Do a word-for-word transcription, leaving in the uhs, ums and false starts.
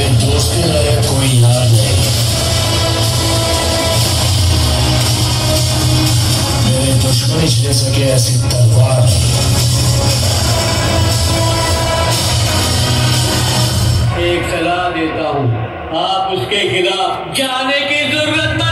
मेरे दोस्त रहे कोई यार नहीं, मेरे दुश्मनी ले सके ऐसी तलवार नहीं। एक सलाह देता हूं, आप उसके खिलाफ जाने की जरूरत